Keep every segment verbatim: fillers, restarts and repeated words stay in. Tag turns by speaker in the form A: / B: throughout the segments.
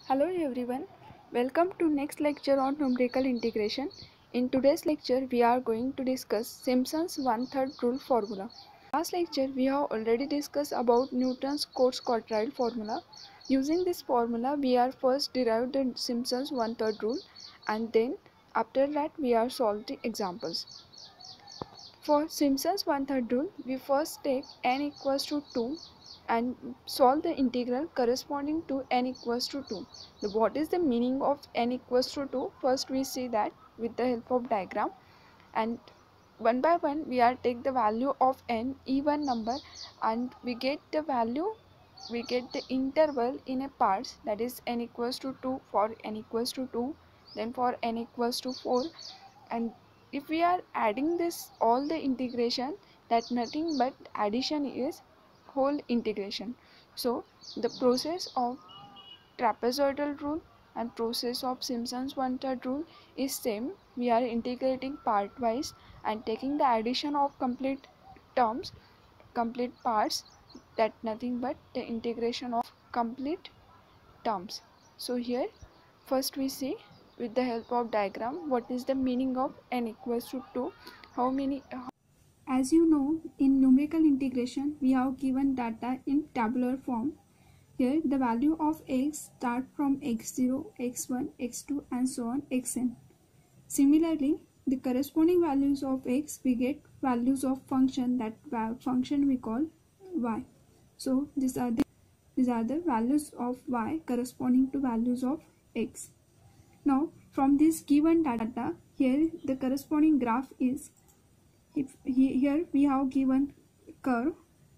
A: Hello everyone, welcome to next lecture on numerical integration. In today's lecture we are going to discuss Simpson's one-third rule formula. Last lecture we have already discussed about Newton's coarse quadrile formula. Using this formula we are first derived the Simpson's one-third rule and then after that we are solving examples. For Simpson's one-third rule we first take n equals to two and solve the integral corresponding to n equals to two. What is the meaning of n equals to two? First we see that with the help of diagram, and one by one we are take the value of n even number and we get the value, we get the interval in a parts, that is n equals to two for n equals to two, then for n equals to four, and if we are adding this all the integration, that nothing but addition is whole integration. So the process of trapezoidal rule and process of Simpson's one-third rule is same. We are integrating part-wise and taking the addition of complete terms, complete parts, that nothing but the integration of complete terms. So here first we see with the help of diagram what is the meaning of n equals to two. How many As you know, in numerical integration we have given data in tabular form. Here the value of x start from x zero, x one, x two and so on xn. Similarly, the corresponding values of x, we get values of function, that function we call y. So these are the these are the values of y corresponding to values of x. Now from this given data, here the corresponding graph is, if here we have given curve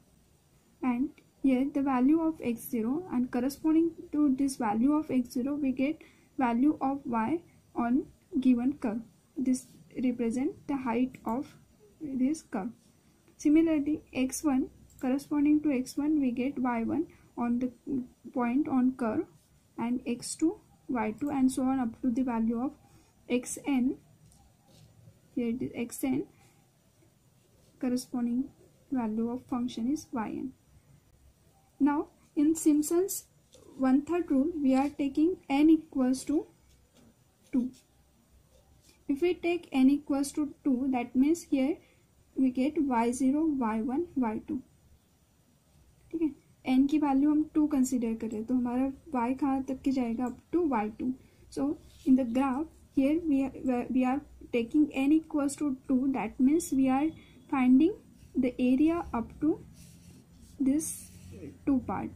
A: and here the value of x zero, and corresponding to this value of x zero we get value of y on given curve. This represent the height of this curve. Similarly, x one corresponding to x one we get y one on the point on curve, and x two, y two and so on up to the value of xn. Here it is xn, corresponding value of function is yn. Now in Simpson's one-third rule we are taking n equals to two. If we take n equals to two, that means here we get y zero, y one, y two. ठीक है, n की value हम to consider करें तो हमारा y कहाँ तक के जाएगा, up to y two. So in the graph here we are, we are taking n equals to two, that means we are finding the area up to this two part.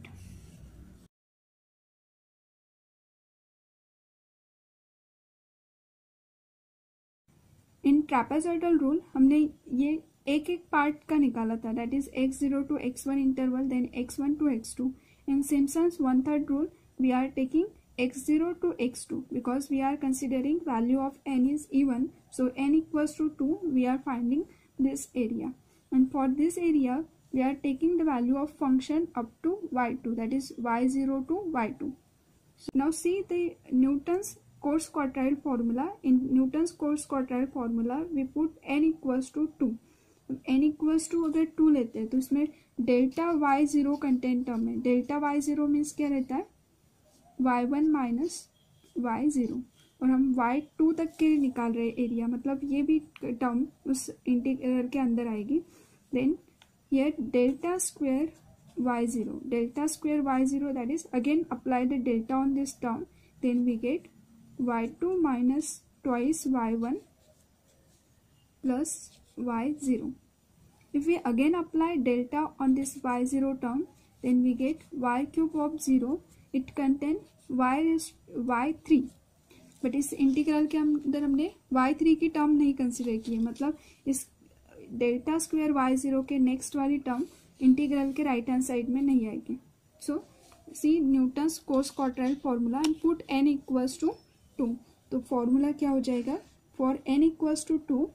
A: In trapezoidal rule हमने ये एक एक part का निकाला था, that is x zero to x one interval, then x one to x two. In Simpson's one third rule we are taking x zero to x two because we are considering value of n is even, so n equals to two we are finding this area, and for this area we are taking the value of function up to y two, that is y zero to y two. So now see the Newton's coarse quadrile formula. In Newton's coarse quadrile formula we put n equals to two. n equals to अगर two लेते हैं तो इसमें delta y zero content term है. Delta y zero means क्या रहता है, y one minus y zero, और हम y two तक के निकाल रहे एरिया, मतलब ये भी टर्म उस इंटीग्रल के अंदर आएगी. Then here delta square y zero, delta square y zero, that is again apply the delta on this term, then we get y two minus twice y one plus y zero. If we again apply delta on this y zero term, then we get y cube of zero, it contain y is y three, but इस integral के अंदर हमने y three की term नहीं consider की है, मतलब इस डेल्टा स्क्वायर वाई जीरो के नेक्स्ट वाली टर्म इंटीग्रल के राइट हैंड साइड में नहीं आएगी. So see Newton's Cotes quadrature formula and put n equals to two. तो फॉर्मूला क्या हो जाएगा, for n equals to two,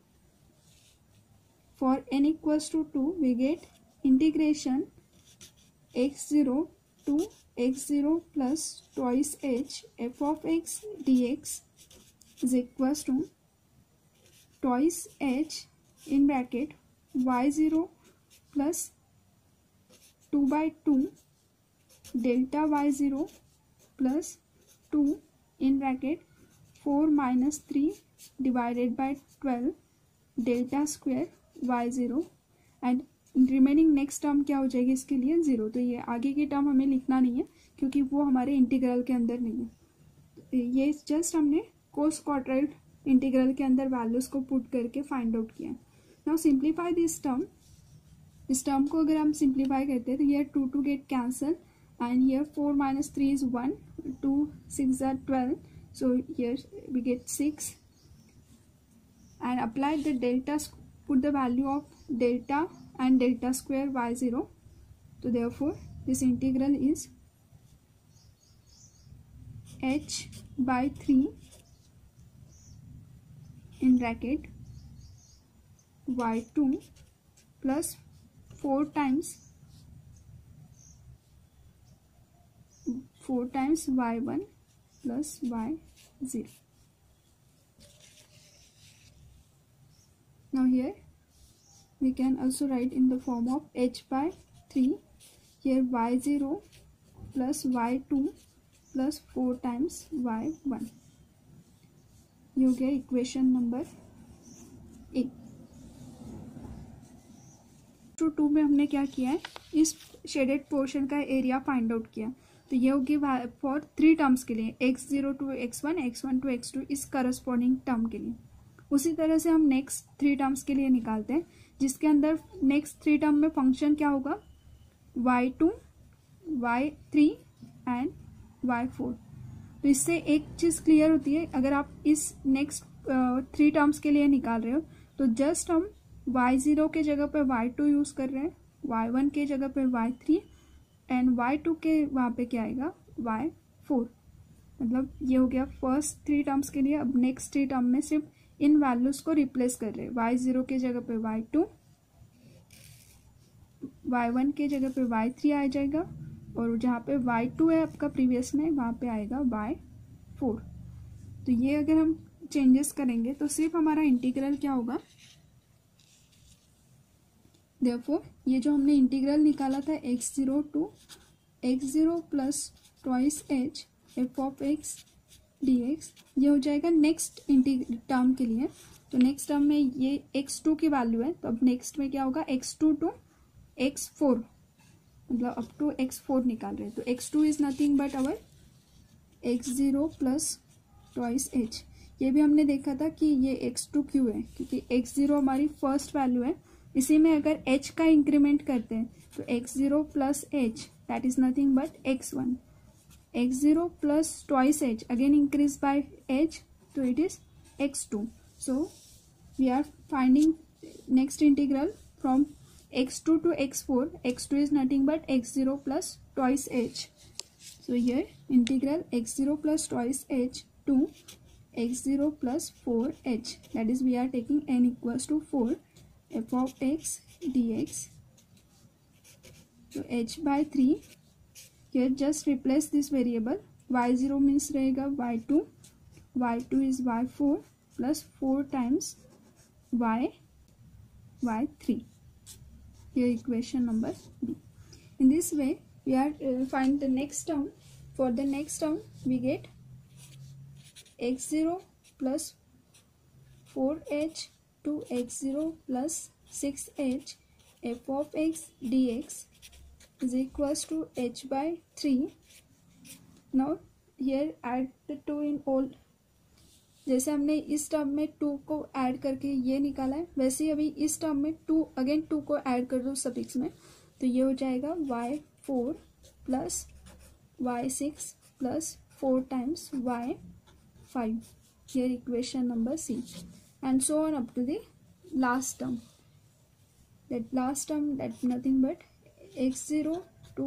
A: for n equals to two we get integration x zero to x zero plus twice h f of x dx is equals to twice h in bracket y zero plus two by two delta y zero plus two in bracket four minus three divided by twelve delta square y zero and remaining next term क्या हो जाएगी इसके लिए zero. तो ये आगे की term हमें लिखना नहीं है क्योंकि वो हमारे इंटीग्रल के अंदर नहीं है। ये जस्ट हमने कोस क्वाड्रेल इंटीग्रल के अंदर वैल्यूज को पुट करके फाइंड आउट किया। Now simplify this term. इस टर्म को अगर हम सिंप्लीफाई करते हैं तो ये two two get cancel and here four minus three is one, two six are twelve, so here we get six and apply the delta, put the value of delta and delta square y zero. So therefore this integral is h by three in bracket y two plus four times four times y one plus y zero. Now here we can also write in the form of h by three. Here y zero plus y two plus four times y one. ये हो गया equation number एक। Two two में हमने क्या किया है, इस शेडेड पोर्शन का एरिया फाइंड आउट किया। तो ये होगी फॉर थ्री टर्म्स के लिए X zero to X one, X one to X two, इस करस्पॉन्डिंग टर्म के लिए। उसी तरह से हम नेक्स्ट थ्री टर्म्स के लिए निकालते हैं, जिसके अंदर नेक्स्ट थ्री टर्म में फंक्शन क्या होगा, Y two, Y three and Y four. तो इससे एक चीज़ क्लियर होती है, अगर आप इस नेक्स्ट थ्री टर्म्स के लिए निकाल रहे हो तो जस्ट हम वाई ज़ीरो के जगह पर वाई टू यूज़ कर रहे हैं, वाई वन के जगह पर Y three and Y two के वहाँ पे क्या आएगा, वाई फोर। मतलब ये हो गया फर्स्ट थ्री टर्म्स के लिए। अब नेक्स्ट थ्री टर्म में सिर्फ इन वैल्यूज़ को रिप्लेस कर रहे हैं, वाई ज़ीरो के जगह पे वाई टू, वाई वन के जगह पे वाई थ्री आ जाएगा, और जहाँ पे वाई टू है आपका प्रीवियस में वहाँ पे आएगा वाई फोर। तो ये अगर हम चेंजेस करेंगे तो सिर्फ हमारा इंटीग्रल क्या होगा, देयरफॉर ये जो हमने इंटीग्रल निकाला था X zero to x zero plus twice H F of X D X, ये हो जाएगा नेक्स्ट टर्म के लिए। तो नेक्स्ट टर्म में ये एक्स टू की वैल्यू है, तो अब नेक्स्ट में क्या होगा, X two to x four, मतलब अप टू एक्स फोर निकाल रहे हैं। तो X two is nothing but our X zero plus twice H. ये भी हमने देखा था कि ये एक्स टू क्यों है, क्योंकि एक्स जीरो हमारी फर्स्ट वैल्यू है, इसी में अगर h का इंक्रीमेंट करते हैं तो x zero plus h that is nothing but x one, x zero plus twice h again increase by h, तो it is x two. So we are finding next integral from x two to x four, x two is nothing but x zero plus twice h. So here integral x zero plus twice h to x zero plus four h, that is we are taking n equals to four f of x dx. So h by three, here just replace this variable, y zero means रहेगा y two, y two is y four plus four times y y three. Here equation number B. In this way we are uh, find the next term. For the next term we get x zero plus four h to x zero plus six h f of x dx is equals to h by three. Now here add the two in all. जैसे हमने इस term में to को add करके ये निकाला है, वैसे ही अभी इस टर्म में टू अगेन टू को ऐड कर दो सफिक्स में, तो ये हो जाएगा y four plus y six plus four times y five. Here equation number c, and so on up to the last term. That last term, that nothing but x zero to,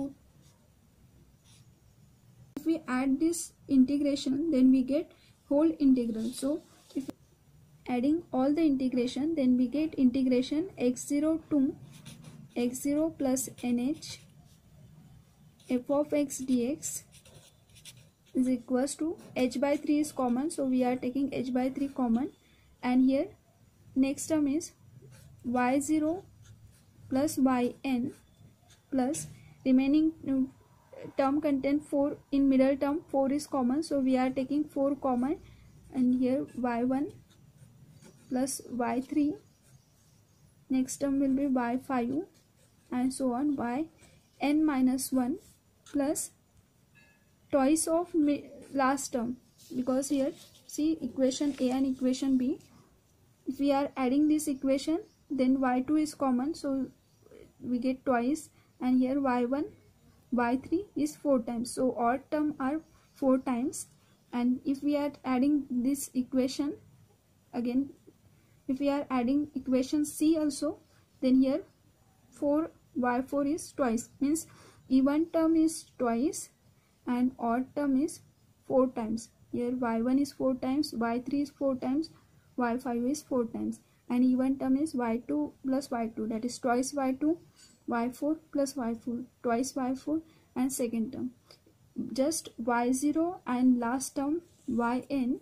A: if we add this integration then we get whole integral. So if adding all the integration then we get integration x zero to x zero plus nh f of x dx is equals to h by three is common, so we are taking h by three common, and here next term is y zero plus yn plus remaining term contain four. In middle term four is common, so we are taking four common, and here y one plus y three, next term will be y five, and so on, y n minus one plus twice of last term, because here see equation A and equation B, if we are adding this equation then y two is common, so we get twice, and here y one y three is four times, so odd term are four times. And if we are adding this equation again, if we are adding equation C also, then here four y four is twice, means even term is twice and odd term is four times. Here y one is four times, y three is four times, y five is four times, and even term is y two plus y two, that is twice y two, y four plus y four, twice y four, and second term just y zero, and last term yn,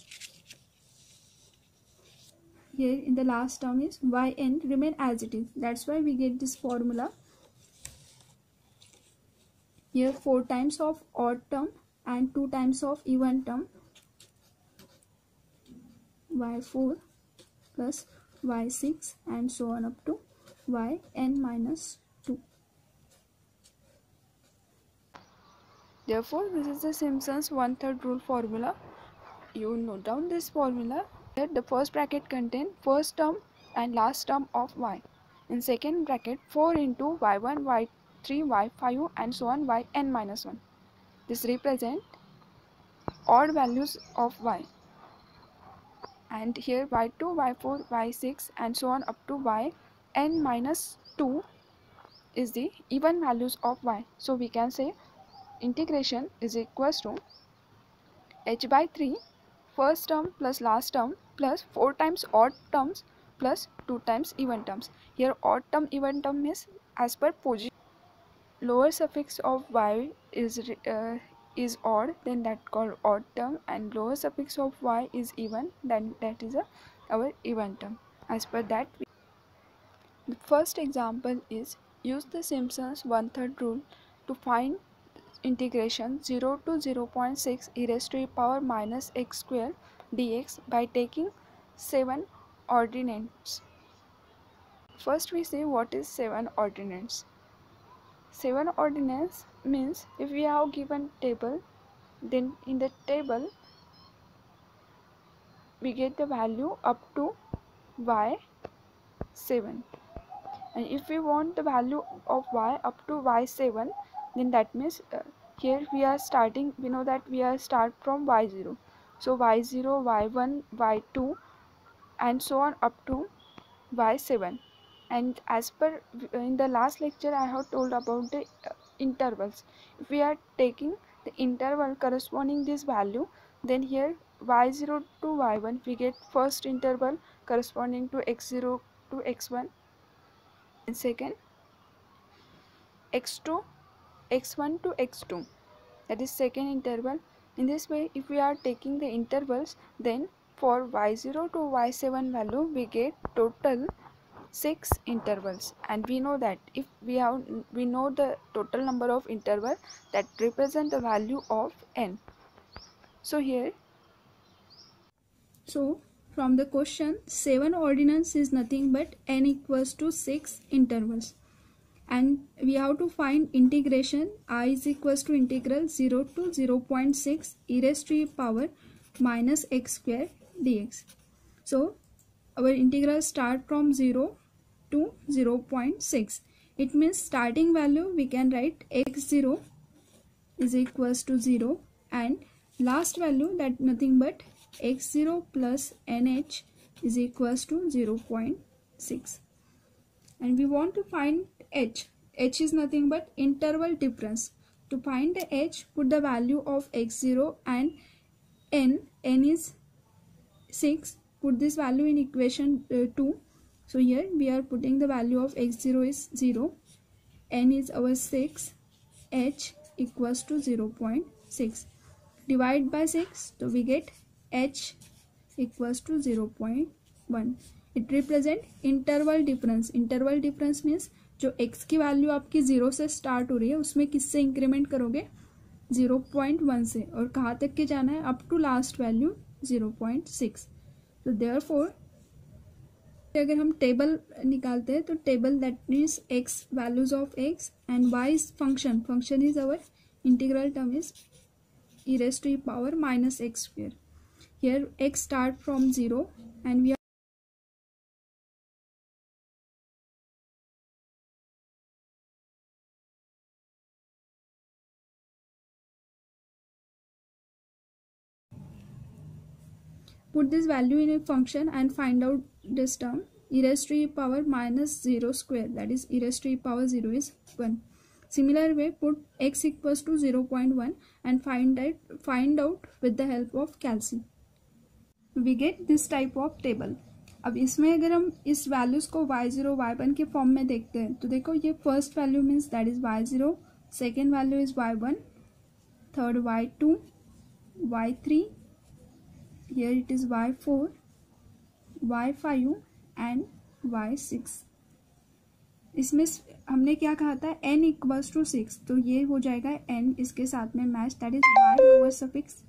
A: here in the last term is yn remain as it is. That's why we get this formula. Here four times of odd term and two times of even term, y four plus y six, and so on up to yn minus two. Therefore, this is the Simpson's one-third rule formula. You note down this formula. Here the first bracket contains first term and last term of y. In second bracket, four into y one, y three, y five, and so on, yn minus one. This represents odd values of y. And here y two, y four, y six, and so on up to yn minus two is the even values of y. So we can say integration is equals to h by three first term plus last term plus four times odd terms plus two times even terms. Here odd term even term is as per position. Lower suffix of y is uh, is odd, then that called odd term, and lower suffix of y is even, then that is a our even term. As per that, we the first example is use the Simpson's one-third rule to find integration zero to zero point six e raised to the power minus x square dx by taking seven ordinates. First we say what is seven ordinates. Seven ordinates means if we have given table, then in the table we get the value up to y seven, and if we want the value of y up to y seven, then that means uh, here we are starting, we know that we are start from y zero, so y zero, y one, y two, and so on up to y seven. And as per in the last lecture I have told about the uh, intervals. If we are taking the interval corresponding this value, then here y zero to y one we get first interval corresponding to x zero to x one, and second x two x one to x two, that is second interval. In this way, if we are taking the intervals, then for y zero to y seven value we get total six intervals, and we know that if we have we know the total number of intervals that represent the value of n. So here, so from the question, seven ordinance is nothing but n equals to six intervals, and we have to find integration I is equals to integral zero to zero point six e raised to the power minus x square dx. So our integral start from zero to zero point six. It means starting value we can write x zero is equals to zero, and last value that nothing but x zero plus nh is equals to zero point six. And we want to find h. H is nothing but interval difference. To find the h, put the value of x zero and n. N is six. Put this value in equation uh, two. So here we are putting the value of x zero is zero. N is our six. H equals to zero point six. Divide by six. So we get h equals to zero point one. It represents interval difference. Interval difference means जो x की value आपकी zero से start हो रही है उसमें किससे increment करोगे, ज़ीरो पॉइंट वन से, और कहाँ तक के जाना है, up to last value zero point six. तो देयरफॉर अगर हम टेबल निकालते हैं तो table that means x values of x and y is function, function is our integral term is e raised to e power minus x square. Here x start from zero and we are put this value in a function and find out this term e raised to e power minus zero square, that is e raised to e power zero is one. Similar way put x equals to zero point one and find out find out with the help of calci. We get this type of table. अब इसमें अगर हम इस values को y zero y one के form में देखते हैं तो देखो ये first value means that is y zero, second value is y one, third y two, Y three, here it is y four, y five and y six. इसमें हमने क्या कहा था, n इक्वल्स टू सिक्स, तो ये हो जाएगा n इसके साथ में match, that is y lower suffix.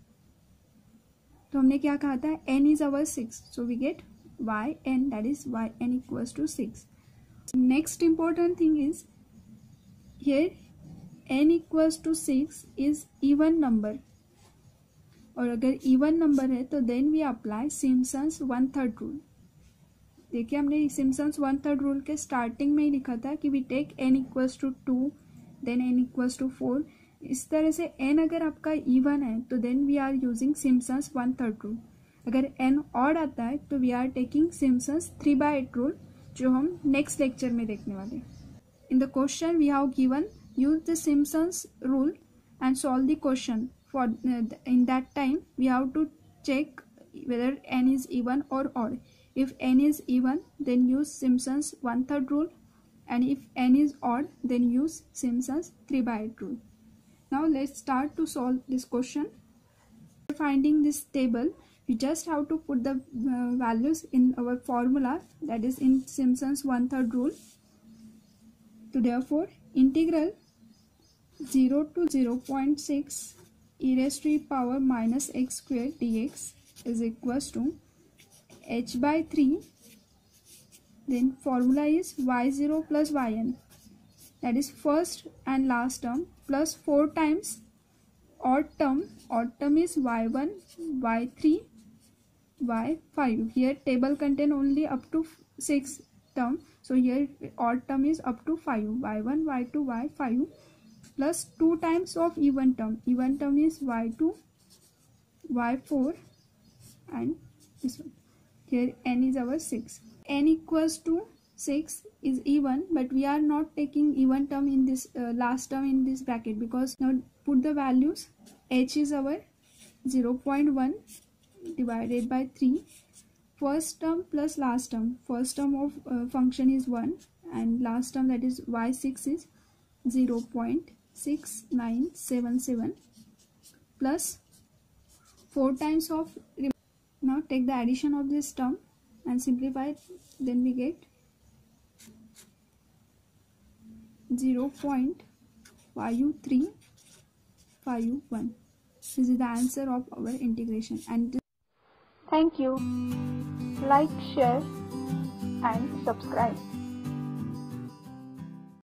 A: तो हमने क्या कहा था, n is our six, so we get yn, that is yn equals to six. Next important thing is here n equals to six is even number, और अगर even number है तो then we apply Simpson's one third rule. देखिए हमने Simpson's one third rule के starting में ही लिखा था कि we take n equals to two, then n equals to four. इस तरह से n अगर आपका इवन है तो then we are using Simpson's one third rule. अगर n ऑड आता है तो we are taking Simpson's three by eight rule, जो हम नेक्स्ट लेक्चर में देखने वाले हैं. In the question we have given use the Simpson's rule and solve the question. For in that time we have to check whether n is even or odd. If n is even then use Simpson's one third rule, and if n is odd then use Simpson's three by eight rule. Now let's start to solve this question. For finding this table, we just have to put the uh, values in our formula, that is in Simpson's one third rule. So therefore, integral zero to zero point six e raised to e power minus x square dx is equals to h by three. Then formula is y zero plus yn, that is first and last term, plus four times odd term. Odd term is y one, y three, y five. Here table contain only up to six term, so here odd term is up to five, y one, y two, y five, plus two times of even term. Even term is y two, y four, and this one. Here n is our six. N equals to six is even, but we are not taking even term in this uh, last term in this bracket, because now put the values. H is our zero point one divided by three. First term plus last term. First term of uh, function is one, and last term, that is y six, is zero point six nine seven seven, plus four times of. Now take the addition of this term and simplify it, then we get zero point five three five one. This is the answer of our integration. And
B: thank you. Like, share and subscribe.